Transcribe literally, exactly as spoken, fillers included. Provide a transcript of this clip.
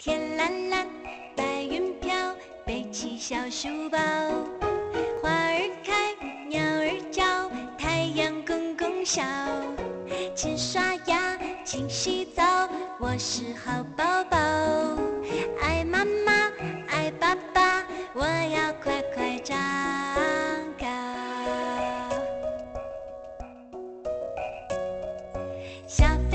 天蓝蓝，白云飘，背起小书包。花儿开，鸟儿叫，太阳公公笑。勤刷牙，勤洗澡，我是好宝宝。爱妈妈，爱爸爸，我要快快长高。小